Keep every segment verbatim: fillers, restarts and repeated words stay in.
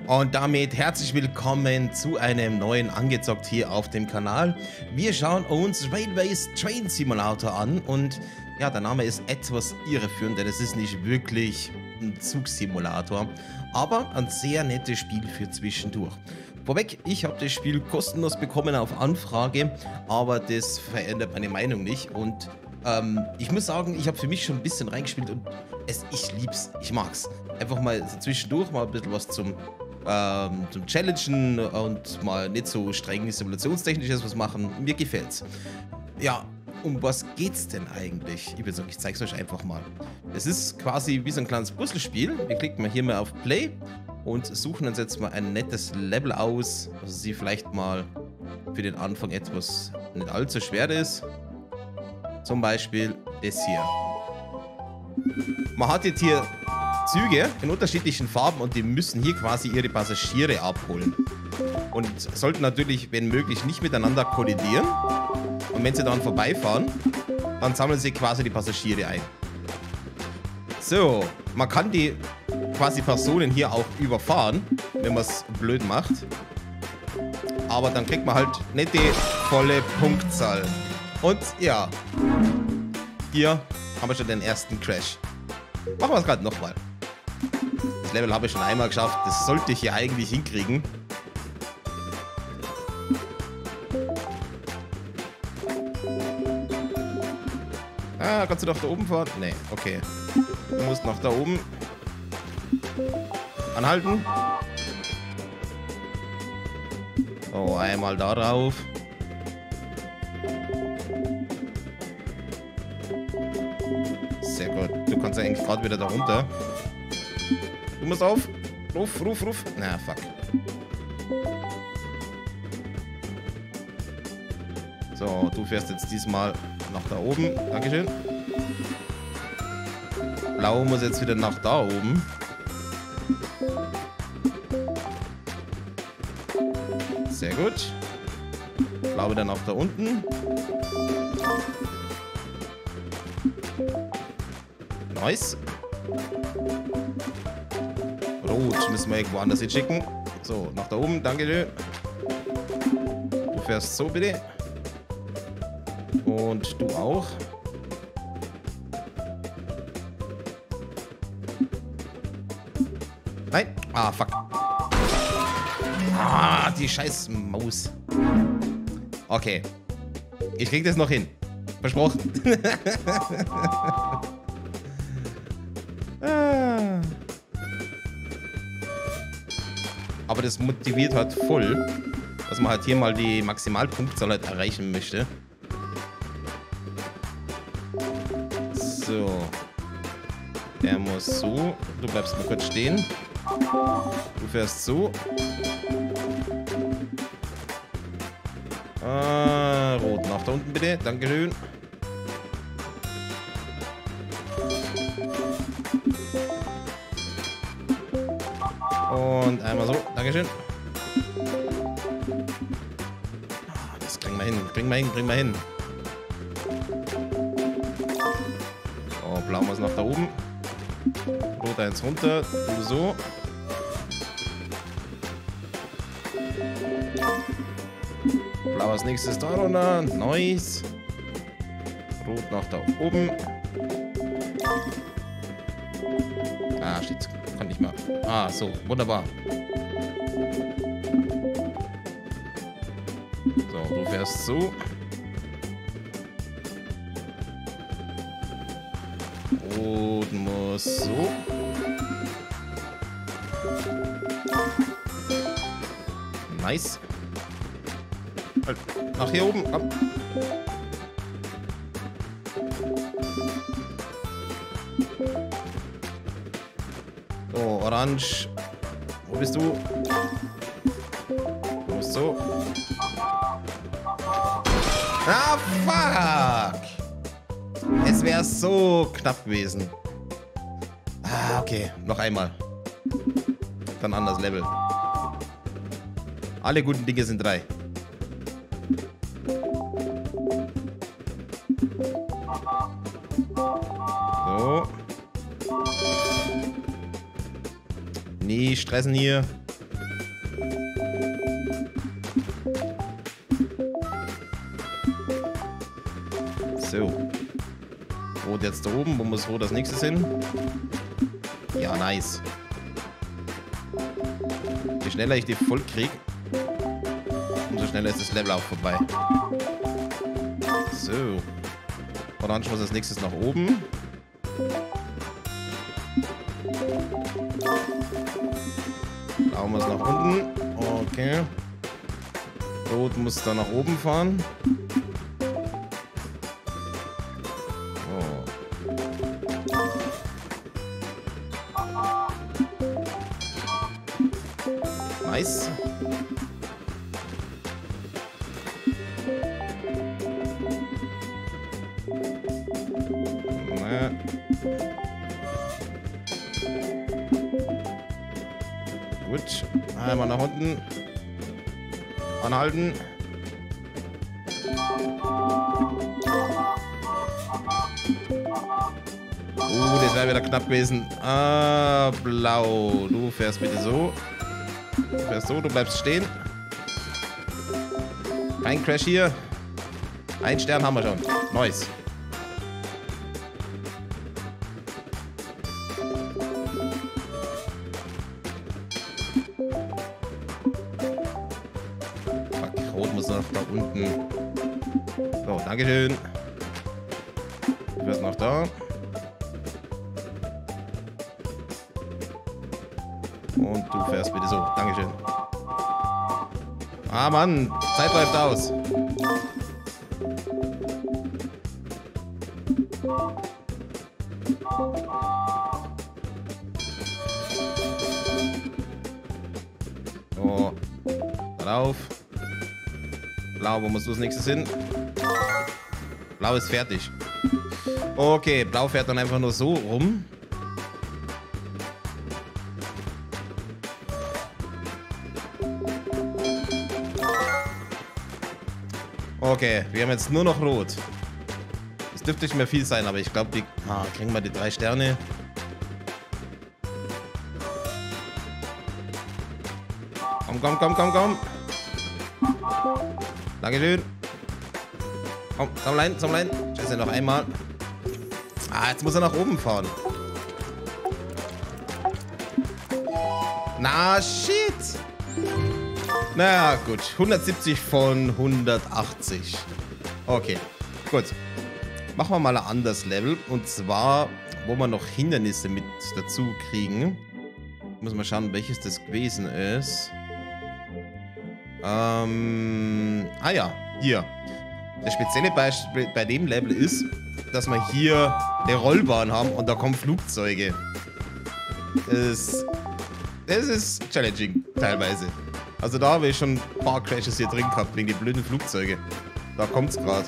Und damit herzlich willkommen zu einem neuen Angezockt hier auf dem Kanal. Wir schauen uns Railways Train Simulator an und ja, der Name ist etwas irreführend, denn es ist nicht wirklich ein Zugsimulator, aber ein sehr nettes Spiel für zwischendurch. Vorweg, ich habe das Spiel kostenlos bekommen auf Anfrage, aber das verändert meine Meinung nicht und ähm, ich muss sagen, ich habe für mich schon ein bisschen reingespielt und es, ich lieb's, ich mag's. Einfach mal so zwischendurch mal ein bisschen was zum Ähm, zum Challengen und mal nicht so streng simulationstechnisches was machen. Mir gefällt's. Ja, um was geht's denn eigentlich? Ich würde sagen, ich zeig's euch einfach mal. Es ist quasi wie so ein kleines Puzzlespiel. Wir klicken mal hier mal auf Play und suchen uns jetzt mal ein nettes Level aus, was sie vielleicht mal für den Anfang etwas nicht allzu schwer ist. Zum Beispiel das hier. Man hat jetzt hier Züge in unterschiedlichen Farben und die müssen hier quasi ihre Passagiere abholen. Und sollten natürlich, wenn möglich, nicht miteinander kollidieren. Und wenn sie dann vorbeifahren, dann sammeln sie quasi die Passagiere ein. So, man kann die quasi Personen hier auch überfahren, wenn man es blöd macht. Aber dann kriegt man halt nicht die volle Punktzahl. Und ja, hier haben wir schon den ersten Crash. Machen wir es gerade nochmal. Das Level habe ich schon einmal geschafft. Das sollte ich hier eigentlich hinkriegen. Ah, kannst du doch da oben fahren? Nee, okay. Du musst noch da oben anhalten. Oh, einmal darauf. Sehr gut. Du kannst ja eigentlich gerade wieder da runter. Du musst auf. Ruf, ruf, ruf. Na, fuck. So, du fährst jetzt diesmal nach da oben. Dankeschön. Blau muss jetzt wieder nach da oben. Sehr gut. Blau wieder nach da unten. Nice. Rot müssen wir irgendwo anders hinschicken. So, nach da oben, danke. Du fährst so bitte. Und du auch. Nein. Ah, fuck. Ah, die scheiß Maus. Okay. Ich krieg das noch hin. Versprochen. ah. Aber das motiviert halt voll, dass man halt hier mal die Maximalpunktzahl halt erreichen möchte. So. Der muss so. Du bleibst mal kurz stehen. Du fährst so. Ah, rot nach da unten bitte. Dankeschön. Und einmal so. Dankeschön. Das kriegen wir hin. Kriegen wir hin. Kriegen wir hin. Oh, blau muss nach da oben. Rot eins runter. Du so. Blau als nächstes da runter. Nice. Rot nach da oben. Ah, shit. Kann nicht mehr. Ah, so. Wunderbar. So, du fährst so. Rot muss so. Nice. Halt, nach hier oben. Ab. So, orange. Wo bist du? Du musst so. Ah, fuck! Es wäre so knapp gewesen. Ah, okay. Noch einmal. Dann anders Level. Alle guten Dinge sind drei. So. Nie stressen hier. Rot jetzt da oben. Wo muss Rot als nächstes hin? Ja, nice. Je schneller ich die voll krieg, umso schneller ist das Level auch vorbei. So. Orange muss als nächstes nach oben. Blau muss nach unten. Okay. Rot muss dann nach oben fahren. Nice. Na. Gut. Einmal nach unten. Anhalten. Uh, das wäre wieder knapp gewesen. Ah, blau. Du fährst bitte so. Du fährst so, du bleibst stehen. Kein Crash hier. Ein Stern haben wir schon. Nice. Fuck, Rot muss noch da unten. So, dankeschön. Du fährst noch da. Und du fährst bitte so. Dankeschön. Ah, Mann. Zeit läuft aus. So. Pass auf. Blau, wo musst du als nächstes hin? Blau ist fertig. Okay, Blau fährt dann einfach nur so rum. Okay, wir haben jetzt nur noch Rot. Das dürfte nicht mehr viel sein, aber ich glaube, die ah, kriegen wir die drei Sterne. Komm, komm, komm, komm, komm. Dankeschön. Komm, Sammlein, Sammlein. Scheiße, noch einmal. Ah, jetzt muss er nach oben fahren. Na, shit. Na gut, hundertsiebzig von hundertachtzig. Okay, gut. Machen wir mal ein anderes Level. Und zwar, wo wir noch Hindernisse mit dazu kriegen. Muss mal schauen, welches das gewesen ist. Ähm, ah ja, hier. Das spezielle Beispiel bei dem Level ist, dass wir hier eine Rollbahn haben und da kommen Flugzeuge. Das, das ist challenging, teilweise. Also da habe ich schon ein paar Crashes hier drin gehabt, wegen die blöden Flugzeuge. Da kommt's gerade.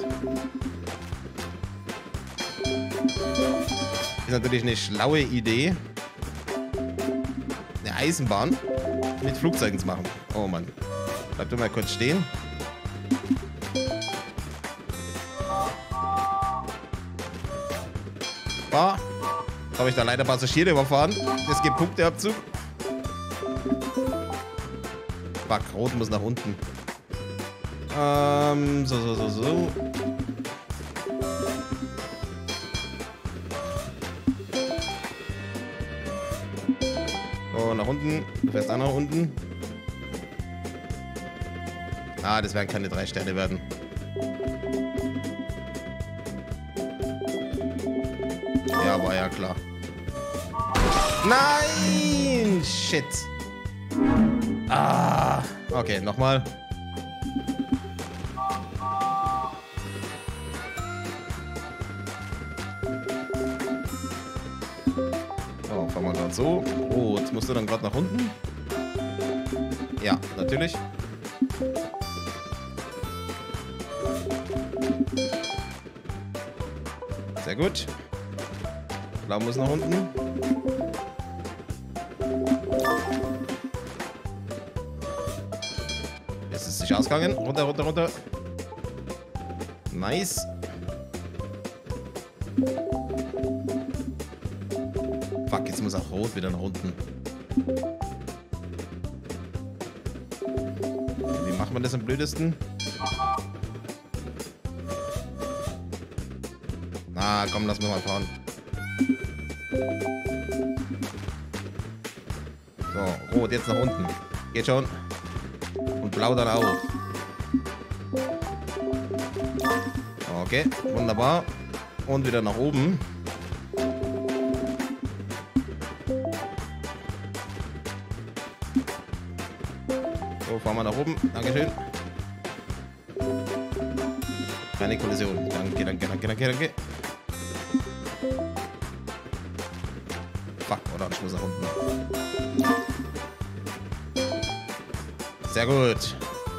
Ist natürlich eine schlaue Idee, eine Eisenbahn mit Flugzeugen zu machen. Oh Mann. Bleib doch mal kurz stehen. Ah, da habe ich da leider Passagiere überfahren. Es gibt Punkteabzug. Fuck, Rot muss nach unten. Ähm, so, so, so, so. So, nach unten. Du fährst auch nach unten. Ah, das werden keine drei Sterne werden. Ja, war ja klar. Nein! Shit. Ah, okay, nochmal. Oh, fahren wir gerade so. Oh, jetzt musst du dann gerade nach unten. Ja, natürlich. Sehr gut. Blau muss nach unten. Jetzt ist es sich ausgegangen. Runter, runter, runter. Nice. Fuck, jetzt muss auch Rot wieder nach unten. Wie macht man das am blödesten? Ah, komm, lass mich mal fahren. So, rot jetzt nach unten. Geht schon. Und blau dann auch. Okay, wunderbar. Und wieder nach oben. So, fahren wir nach oben. Dankeschön. Keine Kollision. Danke, danke, danke, danke, danke. Fuck, oder ich muss nach unten. Sehr gut.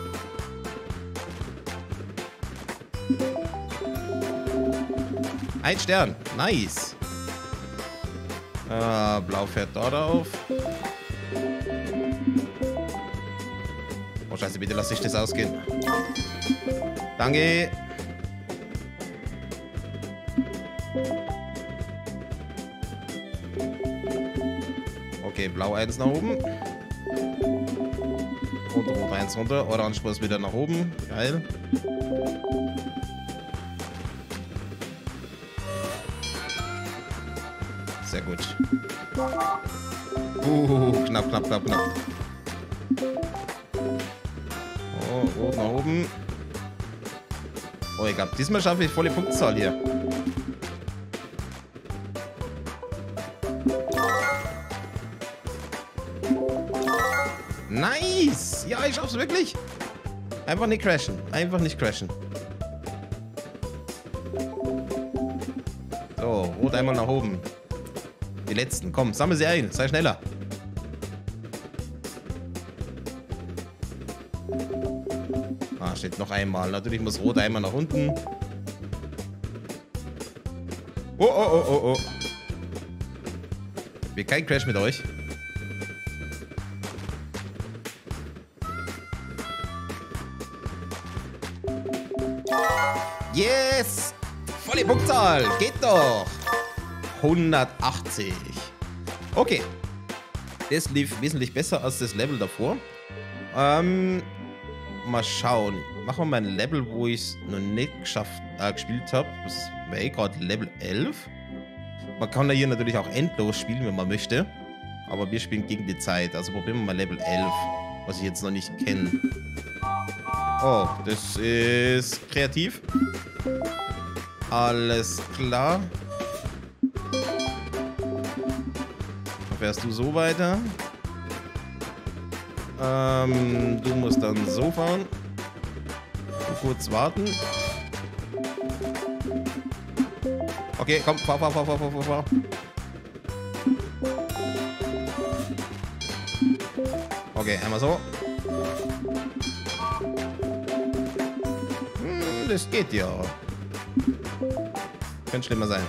Ein Stern. Nice. Äh, blau fährt dort auf. Oh, scheiße, bitte lass ich das ausgehen. Danke. Okay, blau eins nach oben. Und rot eins runter. Orange muss wieder nach oben. Geil. Sehr gut. Uh, knapp, knapp, knapp, knapp. Oh, rot nach oben. Oh, ich glaube, diesmal schaffe ich volle Punktzahl hier. Nice! Ja, ich schaff's wirklich. Einfach nicht crashen. Einfach nicht crashen. So, rot einmal nach oben. Die letzten. Komm, sammel sie ein. Sei schneller. Ah, steht noch einmal. Natürlich muss rot einmal nach unten. Oh, oh, oh, oh, oh. Wir kein Crash mit euch. Yes! Volle Punktzahl. Geht doch. hundertachtzig. Okay. Das lief wesentlich besser als das Level davor. Ähm, mal schauen. Machen wir mal ein Level, wo ich es noch nicht geschafft, äh, gespielt habe. Das wäre gerade Level elf. Man kann da hier natürlich auch endlos spielen, wenn man möchte. Aber wir spielen gegen die Zeit. Also probieren wir mal Level elf, was ich jetzt noch nicht kenne. Oh, das ist kreativ. Alles klar. Dann fährst du so weiter. Ähm, du musst dann so fahren. Du kurz warten. Okay, komm, fahr, fahr, fahr, fahr, fahr, fahr. Okay, einmal so. Hm, das geht ja. Könnte schlimmer sein.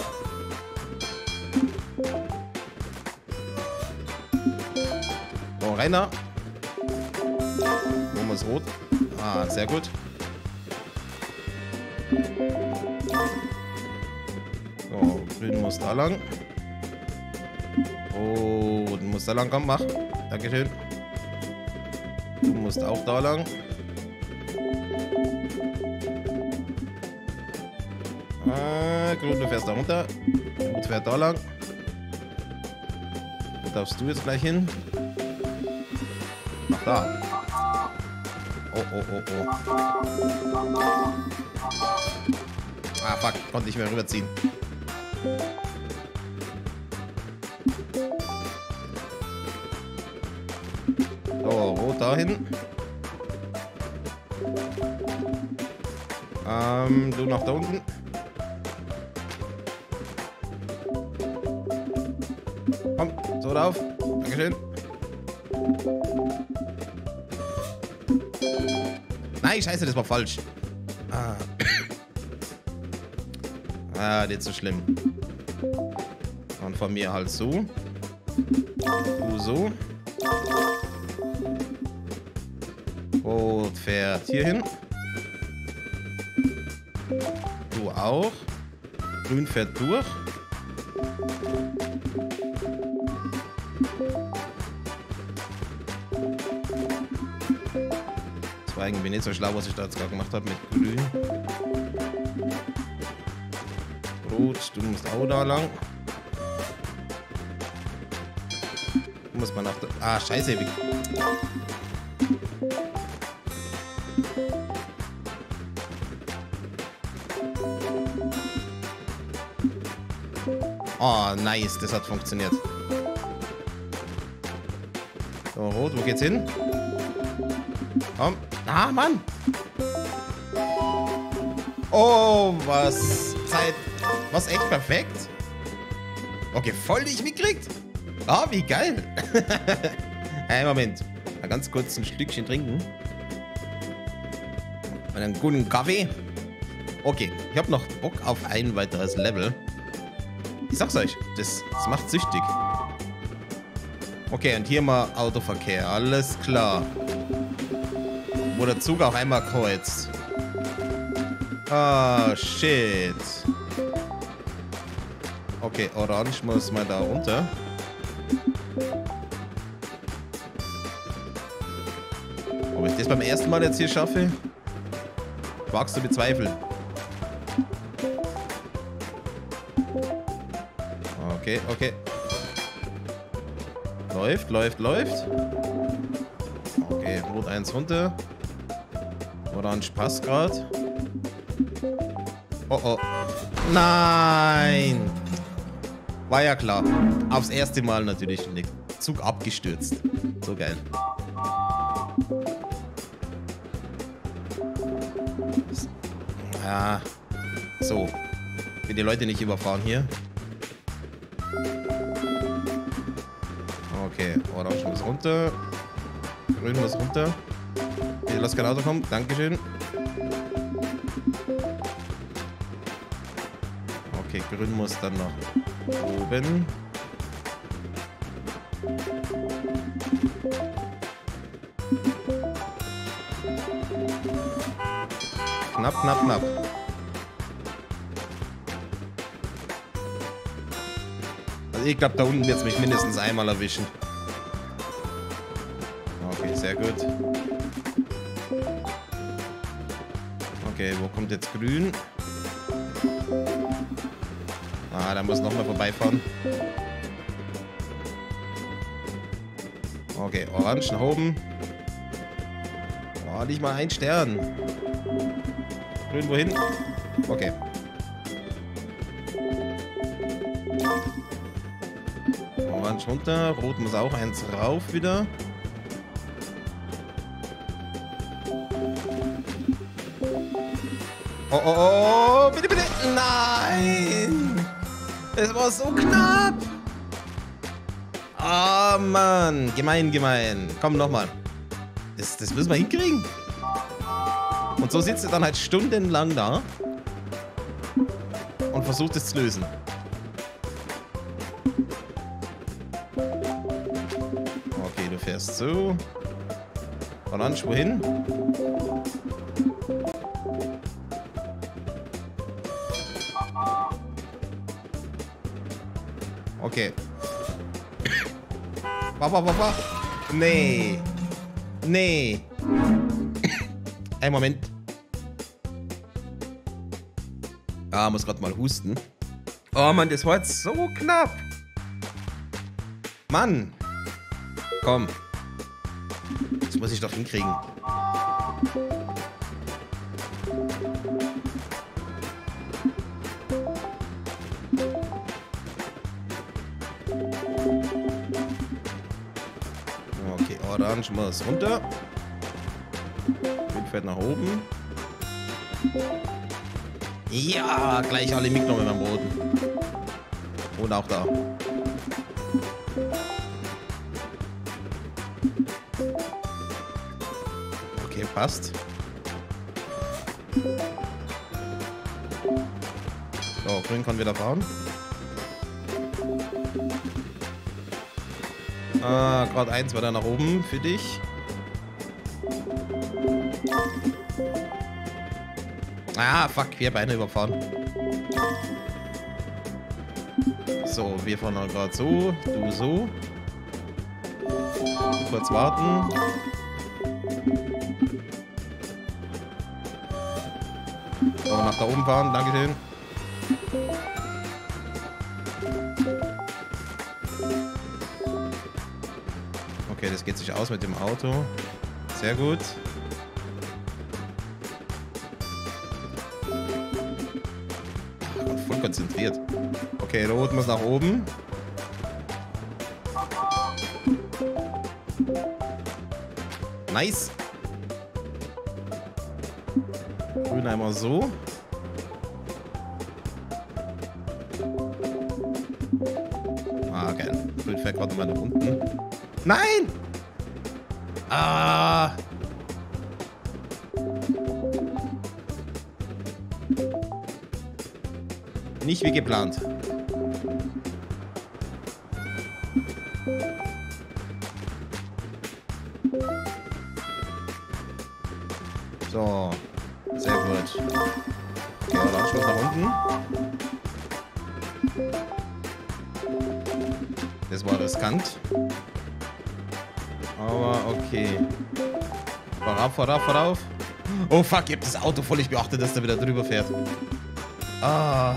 So, rein da. Wo ist rot? Ah, sehr gut. So, grün muss da lang. Rot muss da lang. Komm, mach. Dankeschön. Du musst auch da lang. Ah, grün, du fährst da runter. Rot fährt da lang. Wo darfst du jetzt gleich hin? Ach, da. Oh, oh, oh, oh. Ah, fuck. Konnte nicht mehr rüberziehen. So, rot dahin. Ähm, du nach da unten. Komm, so drauf. Dankeschön. Nein, scheiße, das war falsch. Ah, ah nicht so schlimm. Und von mir halt so. Du so. Rot fährt hier hin. Du auch. Grün fährt durch. Das war irgendwie nicht so schlau, was ich da jetzt gerade gemacht habe mit Grün. Rot, du musst auch da lang. Muss man nach da... Ah, scheiße. Wie... Oh, nice. Das hat funktioniert. So, Rot, wo geht's hin? Komm. Ah, Mann. Oh, was... Zeit... Was, echt perfekt? Okay, voll nicht mitgekriegt. Ah, wie geil. Hey, Moment. Mal ganz kurz ein Stückchen trinken. Und einen guten Kaffee. Okay, ich habe noch Bock auf ein weiteres Level. Ich sag's euch, das, das macht süchtig. Okay, und hier mal Autoverkehr. Alles klar. Wo der Zug auch einmal kreuzt. Ah, shit. Okay, orange muss mal da runter. Ob ich das beim ersten Mal jetzt hier schaffe? Wagst du bezweifeln. Okay, okay. Läuft, läuft, läuft. Okay, Rot eins runter. Orange passt gerade. Oh, oh. Nein! War ja klar. Aufs erste Mal natürlich. Der Zug abgestürzt. So geil. Ja. So. Ich will die Leute nicht überfahren hier. Okay, Orange muss runter. Grün muss runter. Bitte lass kein Auto kommen. Dankeschön. Okay, grün muss dann nach oben. Knapp, knapp, knapp. Also ich glaube, da unten wird es mich mindestens einmal erwischen. Okay, sehr gut. Okay, wo kommt jetzt grün? Ah, da muss nochmal vorbeifahren. Okay, orange nach oben. Oh, nicht mal ein Stern. Grün wohin? Okay. Orange runter. Rot muss auch eins rauf wieder. Oh, oh, oh, bitte, bitte. Nein. Es war so knapp. Ah, oh, Mann. Gemein, gemein. Komm, nochmal. Das, das müssen wir hinkriegen. Und so sitzt er dann halt stundenlang da und versucht es zu lösen. Okay, du fährst so. Orange, wohin? Okay. Wah, wah, wah, wah. Nee. Nee. Ein Moment. Ah, muss gerade mal husten. Oh Mann, das war jetzt so knapp. Mann. Komm. Das muss ich doch hinkriegen. Okay, orange muss runter. Grün fährt nach oben. Ja, gleich alle mitgenommen beim Roten. Und auch da. Okay, passt. So, grün kann wieder fahren. Ah, gerade eins weiter nach oben für dich. Ah, fuck, wir beide überfahren. So, wir fahren gerade so, du so. Kurz warten. So, nach da oben fahren, dankeschön. Okay, das geht sich aus mit dem Auto. Sehr gut. Voll konzentriert. Okay, Rot muss nach oben. Nice. Grün einmal so. Ah, geil. Grün fährt gerade mal nach unten. Nein! Ah! Nicht wie geplant. So. Sehr gut. Okay, Orange muss nach unten. Das war riskant. Aber okay. Vorauf, vorauf, vorauf. Oh fuck, ich hab das Auto voll nicht beachtet, dass der wieder drüber fährt. Ah.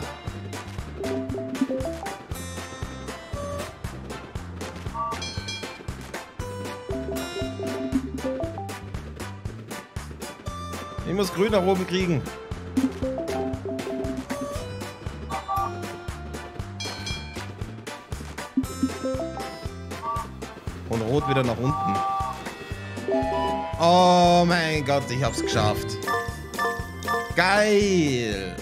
Ich muss Grün nach oben kriegen. Und Rot wieder nach unten. Oh mein Gott, ich hab's geschafft. Geil.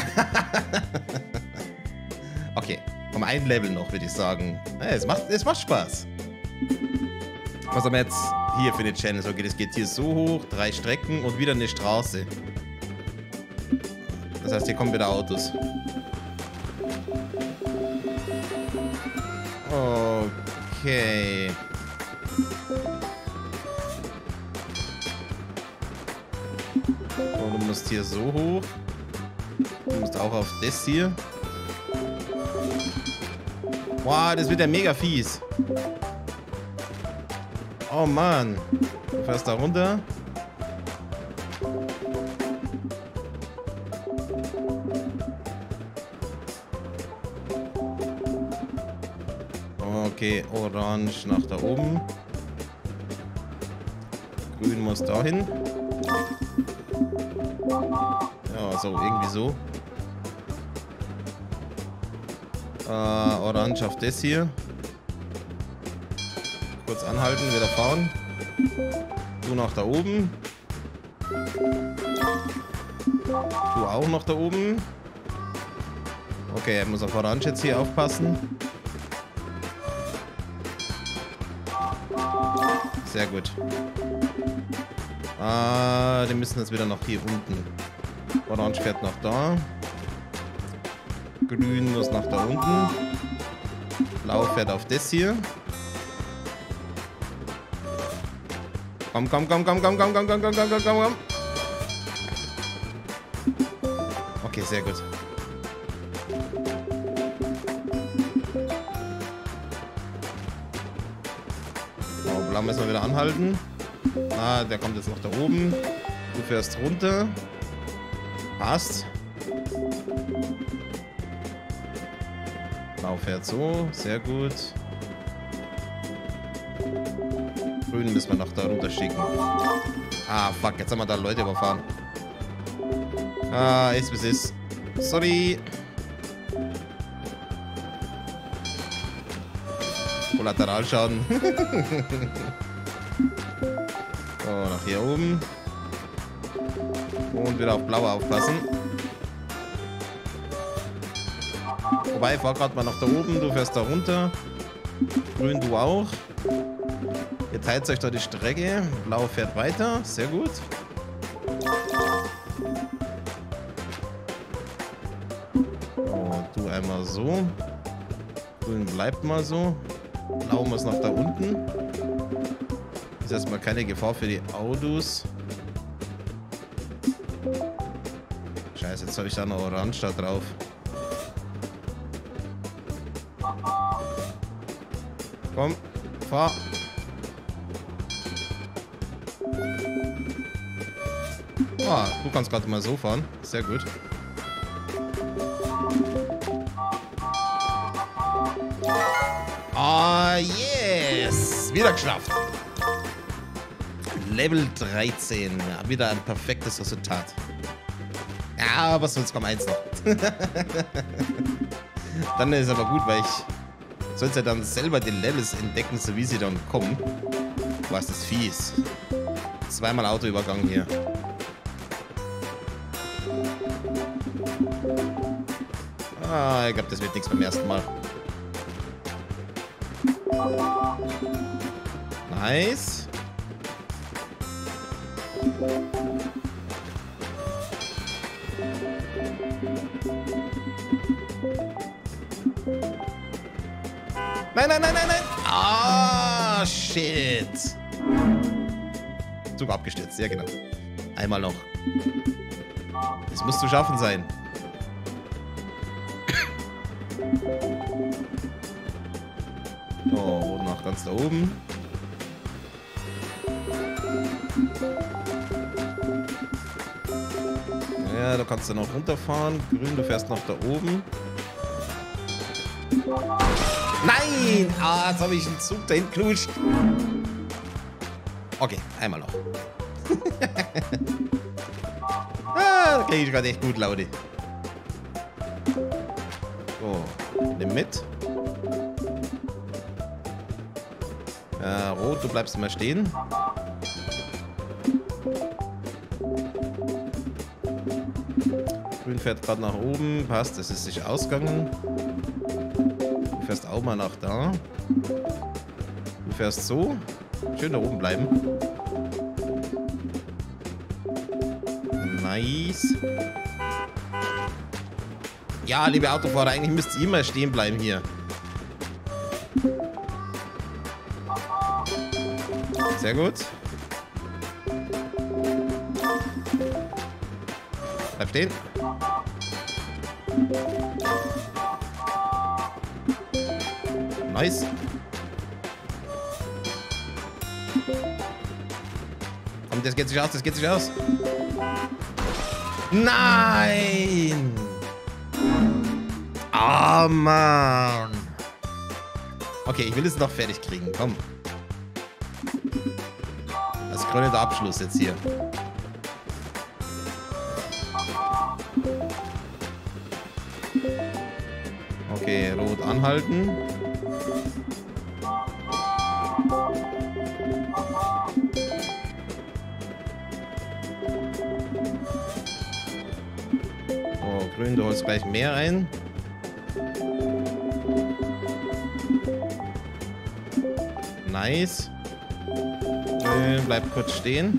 Okay, um ein Level noch, würde ich sagen. Hey, es macht, es macht Spaß. Was haben wir jetzt hier für eine Challenge? Okay, das geht hier so hoch, drei Strecken und wieder eine Straße. Das heißt, hier kommen wieder Autos. Okay. Und du musst hier so hoch. Du musst auch auf das hier. Wow, das wird ja mega fies. Oh Mann. Du fährst da runter. Okay, Orange nach da oben. Grün muss dahin. Ja, so, irgendwie so. Äh, Orange auf das hier. Kurz anhalten, wieder fahren. Du nach da oben. Du auch noch da oben. Okay, er muss auf Orange jetzt hier aufpassen. Sehr gut. Ah, die müssen jetzt wieder nach hier unten. Orange fährt nach da. Grün muss nach da unten. Blau fährt auf das hier. Komm, komm, komm, komm, komm, komm, komm, komm, komm, komm, komm, komm. Okay, sehr gut. Oh, Blau müssen wir wieder anhalten. Ah, der kommt jetzt noch da oben. Du fährst runter. Passt. Blau fährt so. Sehr gut. Grün müssen wir noch da runter schicken. Ah, fuck. Jetzt haben wir da Leute überfahren. Ah, ist wie es ist. Sorry. Kollateralschaden. So, nach hier oben. Und wieder auf Blau aufpassen. Wobei, fahr gerade mal nach da oben. Du fährst da runter. Grün, du auch. Ihr teilt euch da die Strecke. Blau fährt weiter. Sehr gut. Oh, du einmal so. Grün bleibt mal so. Blau muss nach da unten. Ist erstmal keine Gefahr für die Autos. Scheiße, jetzt habe ich da noch Orange da drauf. Komm, fahr. Ah, du kannst gerade mal so fahren. Sehr gut. Ah, yes! Wieder geschafft. Level dreizehn. Ja, wieder ein perfektes Resultat. Ja, aber sonst kommt eins noch. Dann ist aber gut, weil ich soll ja dann selber die Levels entdecken, so wie sie dann kommen. Was ist fies. Zweimal Autoübergang hier. Ah, ich glaube, das wird nichts beim ersten Mal. Nice. Nein, nein, nein, nein, nein. Ah, shit. Zug abgestürzt, ja genau. Einmal noch. Das muss zu schaffen sein. So, rot noch ganz da oben. Ja, da kannst du noch runterfahren. Grün, du fährst noch da oben. Nein! Ah, jetzt habe ich einen Zug dahin kluscht. Okay, einmal noch. Ah, da kriege ich gerade echt gut Laune. So, nimm mit. Ja, Rot, du bleibst mal stehen. Grün fährt gerade nach oben. Passt, das ist sich ausgegangen. Du fährst auch mal nach da. Du fährst so. Schön da oben bleiben. Nice. Ja, liebe Autofahrer, eigentlich müsst ihr immer stehen bleiben hier. Sehr gut. Bleib stehen. Nice. Komm, das geht sich aus, das geht sich aus. Nein! Oh, Mann. Okay, ich will es noch fertig kriegen. Komm. Das krönende Abschluss jetzt hier. Okay, rot anhalten. Oh, grün, du holst gleich mehr ein. Nice. Grün, bleib kurz stehen.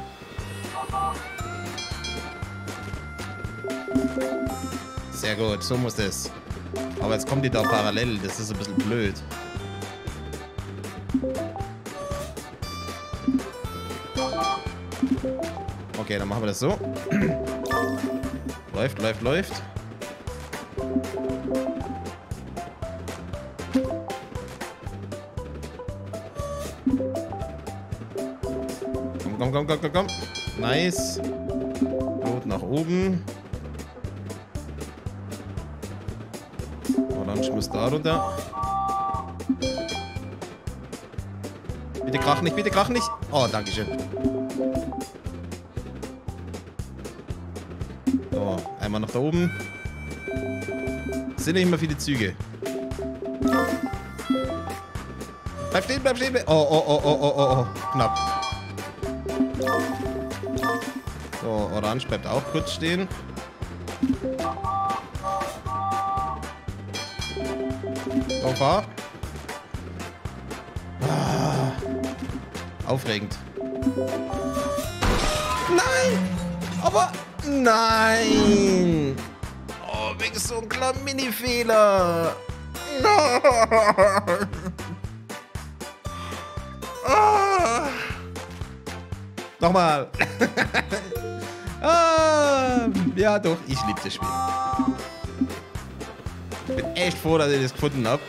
Sehr gut, so muss das. Aber jetzt kommen die da parallel, das ist ein bisschen blöd. Okay, dann machen wir das so. Läuft, läuft, läuft. Komm, komm, komm, komm, komm, komm. Nice. Rot nach oben. Orange muss da runter. Bitte krach nicht, bitte krach nicht. Oh, danke schön. So, einmal noch da oben. Es sind nicht mehr viele Züge. Bleib stehen, bleib stehen. Oh, oh, oh, oh, oh, oh, oh. Knapp. So, Orange bleibt auch kurz stehen. So, fahr. Ah, aufregend. Nein! Aber nein! Oh, wegen so einem kleinen Mini-Fehler. Nein! Ah. Nochmal. Ah, ja, doch, ich liebe das Spiel. Bin echt froh, dass ich das gefunden habe.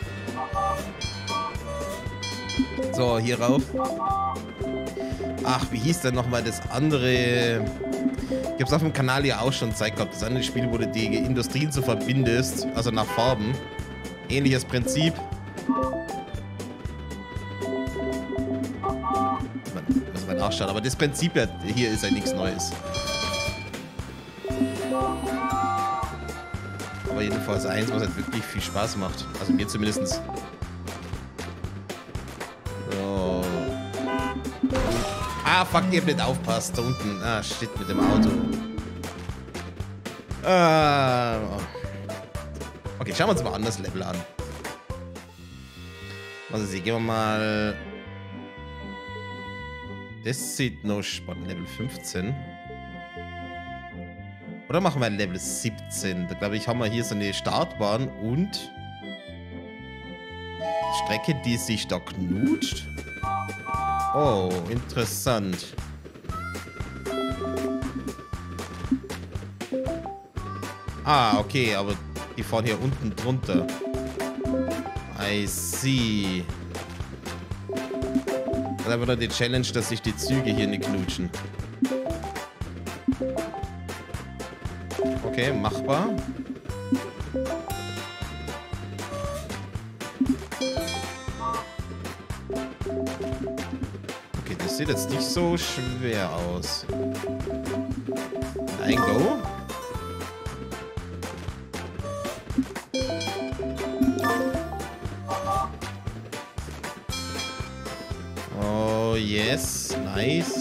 So, hier rauf. Ach, wie hieß denn nochmal das andere? Ich hab's auf dem Kanal ja auch schon gezeigt gehabt. Das andere Spiel, wo du die Industrien so verbindest, also nach Farben. Ähnliches Prinzip. Muss man nachschauen. Aber das Prinzip hier ist ja nichts Neues. Aber jedenfalls eins, was halt wirklich viel Spaß macht. Also mir zumindest. So. Ah, fuck, ihr habt nicht aufpasst. Da unten. Ah, shit, mit dem Auto. Ah. Okay, schauen wir uns mal an das Level an. Also, sie gehen wir mal. Das sieht noch spannend. Level fünfzehn. Oder machen wir Level siebzehn? Da glaube ich, haben wir hier so eine Startbahn und Strecke, die sich da knutscht. Oh, interessant. Ah, okay, aber die fahren hier unten drunter. I see. Dann haben wir noch die Challenge, dass sich die Züge hier nicht knutschen. Okay, machbar. Okay, das sieht jetzt nicht so schwer aus. Ein Go. Oh, yes. Nice.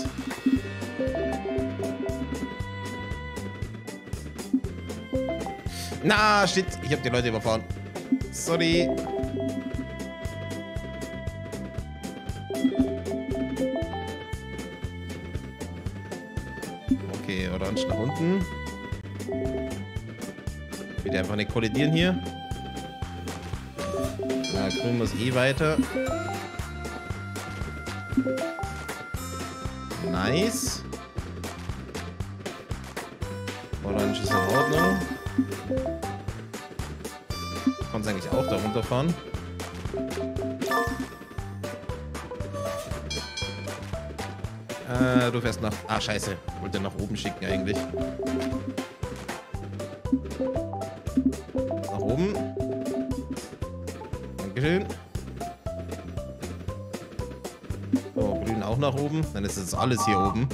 Na, shit. Ich habe die Leute überfahren. Sorry. Okay, orange nach unten. Bitte einfach nicht kollidieren hier. Na, grün muss eh weiter. Nice. Orange ist in Ordnung. Kannst eigentlich auch da runterfahren. Äh, du fährst nach... Ah, scheiße. Ich wollte nach oben schicken eigentlich. Nach oben. Dankeschön. So, grün auch nach oben. Dann ist jetzt alles hier oben.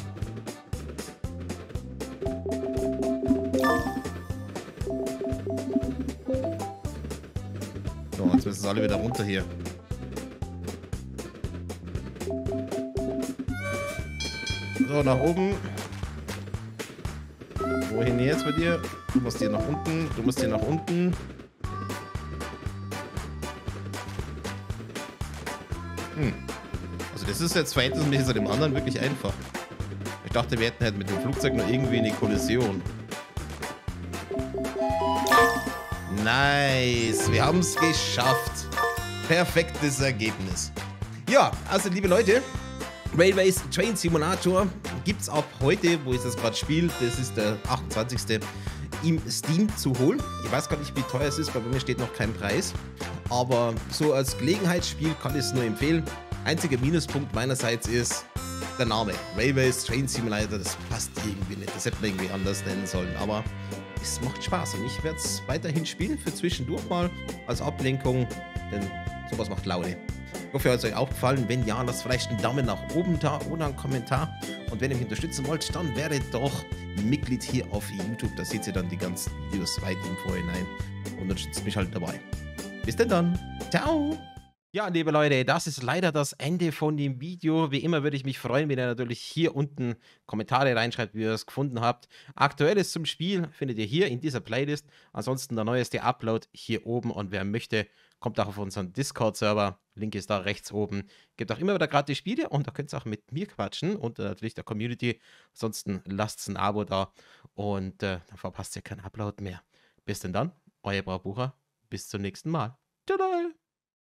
So, jetzt müssen alle wieder runter hier. So, nach oben. Wohin jetzt bei dir? Du musst hier nach unten. Du musst hier nach unten. Hm. Also das ist jetzt verhältnismäßig zu dem anderen wirklich einfach. Ich dachte, wir hätten halt mit dem Flugzeug noch irgendwie eine Kollision. Nice. Wir haben es geschafft. Perfektes Ergebnis. Ja, also liebe Leute, Railways Train Simulator gibt es ab heute, wo ich das gerade spiele, das ist der achtundzwanzigste im Steam zu holen. Ich weiß gar nicht, wie teuer es ist, weil bei mir steht noch kein Preis. Aber so als Gelegenheitsspiel kann ich es nur empfehlen. Einziger Minuspunkt meinerseits ist der Name. Railways Train Simulator, das passt irgendwie nicht. Das hätte man irgendwie anders nennen sollen. Aber es macht Spaß und ich werde es weiterhin spielen für zwischendurch mal als Ablenkung, denn sowas macht Laune. Ich hoffe, es hat euch auch gefallen. Wenn ja, lasst vielleicht einen Daumen nach oben da oder einen Kommentar. Und wenn ihr mich unterstützen wollt, dann werdet doch Mitglied hier auf YouTube. Da seht ihr dann die ganzen Videos weit im Vorhinein und unterstützt mich halt dabei. Bis denn dann. Ciao. Ja, liebe Leute, das ist leider das Ende von dem Video. Wie immer würde ich mich freuen, wenn ihr natürlich hier unten Kommentare reinschreibt, wie ihr es gefunden habt. Aktuelles zum Spiel findet ihr hier in dieser Playlist. Ansonsten der neueste Upload hier oben. Und wer möchte, kommt auch auf unseren Discord-Server. Link ist da rechts oben. Gibt auch immer wieder gratis Spiele und da könnt ihr auch mit mir quatschen und äh, natürlich der Community. Ansonsten lasst ein Abo da und äh, dann verpasst ihr keinen Upload mehr. Bis denn dann, euer Braubucher. Bis zum nächsten Mal. Ciao.